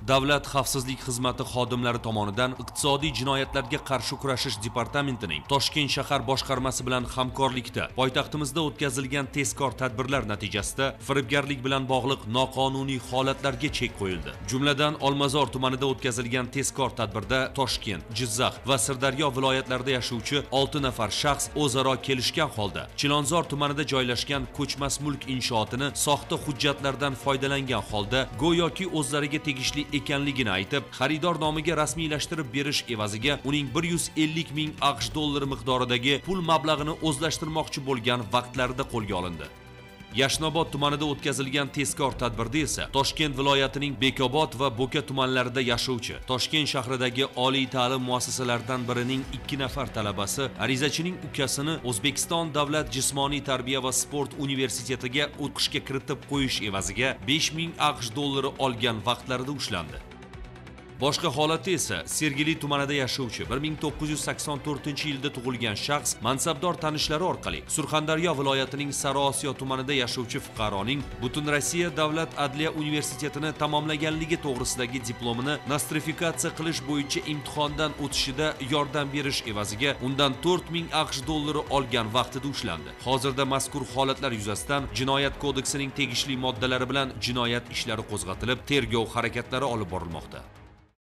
Davlat xavfsizlik xizmati xodimlari tomonidan iqtisodiy jinoyatlarga qarshi kurashish departamentining Toshkent shahar boshqarmasi bilan hamkorlikda poytaxtimizda o'tkazilgan tezkor tadbirlar natijasida firibgarlik bilan bog'liq noqonuniy holatlarga chek qo'yildi. Jumladan Olmazor tumanida o'tkazilgan tezkor tadbirda Toshkent, Jizzax va Sirdaryo viloyatlarida yashovchi 6 nafar shaxs o'zaro kelishgan holda Chilonzor tumanida joylashgan ko'chmas mulk inshootini soxta hujjatlardan foydalangan holda go'yoki o'zlariga tegishli ekanligini aytib, xaridor nomiga rasmiylashtirib berish evaziga uning 150 ming AQSh dollari miqdoridagi pul mablag'ini o'zlashtirmoqchi bo'lgan vaqtlarida qo'lga olindi. Yashnobod tumanida o'tkazilgan tezkor tadbirda esa Toshkent viloyatining Bekobod va Bo'ka tumanlarida yashovchi Toshkent shahridagi oliy ta'lim muassasalaridan birining 2 nafar talabasi arizachining ukasini O'zbekiston davlat jismoniy tarbiya va sport universitetiga o'qishga kiritib qo'yish evaziga 5 ming AQSh dollari olgan vaqtlarida ushlandi. Boshqa holatda esa Sergeli tumanida yashovchi 1984-yilda tug'ilgan shaxs mansabdor tanishlari orqali Surxondaryo viloyatining Sariosiyo tumanida yashovchi fuqaroning Butunrossiya davlat adliya universitetini tamomlaganligi to'g'risidagi diplomini nostrifikatsiya qilish bo'yicha imtihondan o'tishida yordam berish evaziga undan 4 ming AQSh dollari olgan vaqtida ushlandi. Hozirda mazkur holatlar yuzasidan Jinoyat kodeksining tegishli moddalari bilan jinoyat ishlari qo'zg'atilib, tergov harakatlari olib borilmoqda.